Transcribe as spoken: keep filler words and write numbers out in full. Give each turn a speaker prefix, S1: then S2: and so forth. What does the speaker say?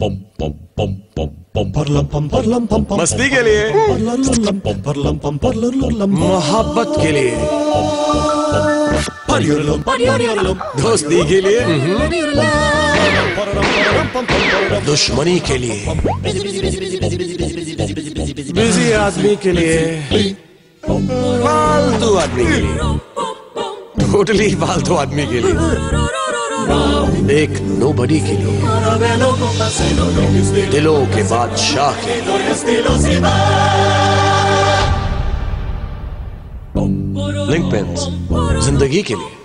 S1: मस्ती के लिए, मोहब्बत के लिए, दोस्ती के लिए, दुश्मनी के लिए, बिजी आदमी के लिए, फालतू आदमी के लिए, टोटली फालतू आदमी के लिए, एक नोबडी के लिए, दिलों के बादशाह के लिए, लिंक पेन्स जिंदगी के लिए।